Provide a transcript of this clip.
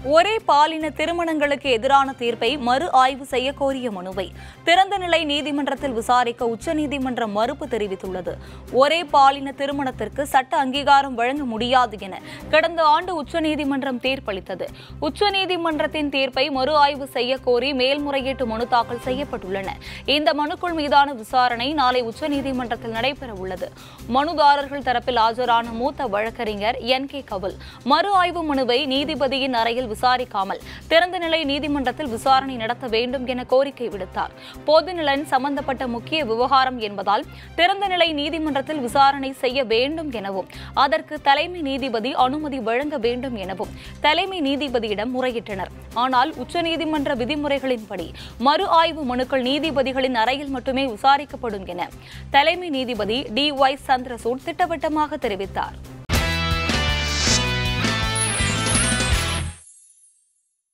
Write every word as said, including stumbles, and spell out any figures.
ஒரே பாலின திருமணங்களுக்கு எதிரான தீர்ப்பை மறு ஆய்வு செய்ய கோரிய மனுவை திறந்தநிலை நீதிமன்றத்தில் விசாரிக்க உச்சநீதிமன்றம் மறுப்பு தெரிவித்துள்ளது. ஒரே பாலின திருமணத்திற்கு சட்ட அங்கீகாரம் வழங்க முடியாது என கடந்த ஆண்டு உச்சநீதிமன்றம் தீர்ப்பளித்தது. உச்சநீதிமன்றத்தின் தீர்ப்பை மறு ஆய்வு செய்ய கோரி மேல்முறையீட்டு மனு தாக்கல் செய்யப்பட்டுள்ளன. இந்த மனுக்கள் மீதான விசாரணை நாளை உச்சநீதிமன்றத்தில் நடைபெற உள்ளது. மனுதாரர்கள் தரப்பில் ஆஜரான மூத்த வழக்கறிஞர் என் கே கவில் மறு ஆய்வு மனுவை நீதிபதியின் அறையில் விசாரிக்காமல் திறந்தநிலை நீதிமன்றத்தில் விசாரணை நடத்த வேண்டும் என கோரிக்கை விடுத்தார். பொதுநலன் சம்பந்தப்பட்ட முக்கிய விவகாரம் என்பதால் திறந்தநிலை நீதிமன்றத்தில் விசாரணை செய்ய வேண்டும் எனவும் அதற்கு தலைமை நீதிபதி அனுமதி வழங்க வேண்டும் எனவும் தலைமை நீதிபதியிடம் முறையிட்டனர். ஆனால் உச்சநீதிமன்ற விதிமுறைகளின்படி மறு ஆய்வு மனுக்கள் நீதிபதிகளின் அறையில் மட்டுமே விசாரிக்கப்படும் என தலைமை நீதிபதி டி ஒய் சந்திரசூட் திட்டவட்டமாக தெரிவித்தார்.